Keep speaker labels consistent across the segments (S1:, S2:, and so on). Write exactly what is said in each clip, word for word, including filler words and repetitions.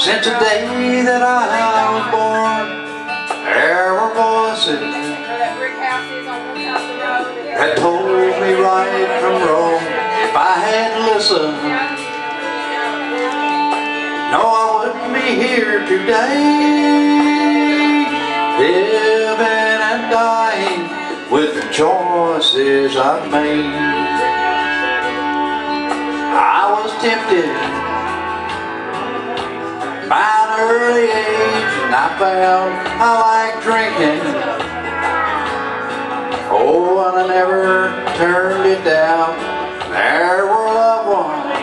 S1: Since the day that I was born, there were voices that told me right from wrong. If I had listened, no, I wouldn't be here today, living and dying with the choices I've made. I was tempted by an early age, and I found I like drinking. Oh, and I never turned it down. There were loved ones,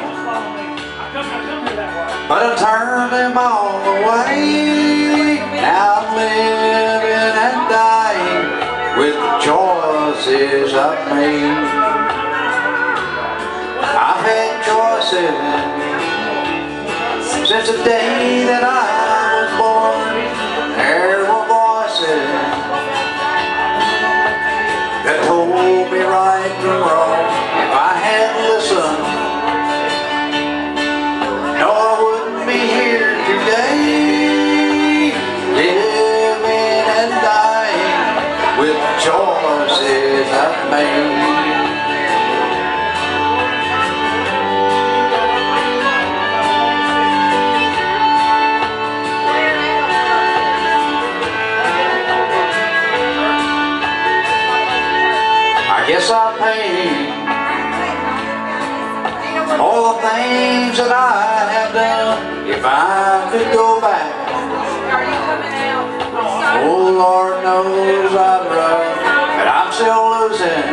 S1: but I turned them all away. Now I'm living and dying with the choices I've made. I've had choices since the day that I was born. There were voices that told me right from wrong. If I had listened, no, I wouldn't be here today, living and dying with the choices I've made. I guess I paid all the things that I have done. If I could go back, oh Lord knows I'd run. But I'm still losing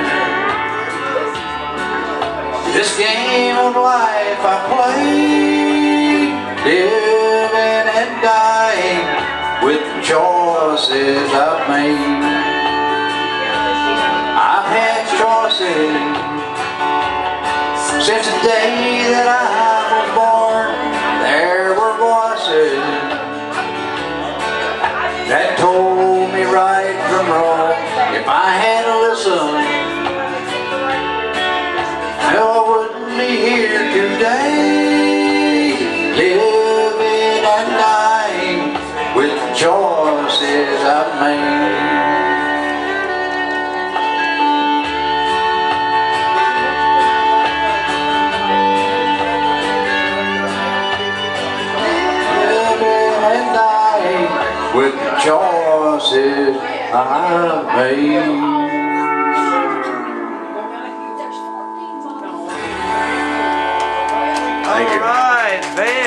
S1: this game of life I play, living and dying with the choices I've made. I've had choices since the day that I was born. There were voices that told me right from wrong. If I had listened, no, I wouldn't be here today, living and dying with the choices I've made. With the choices I've made.
S2: All right, babe.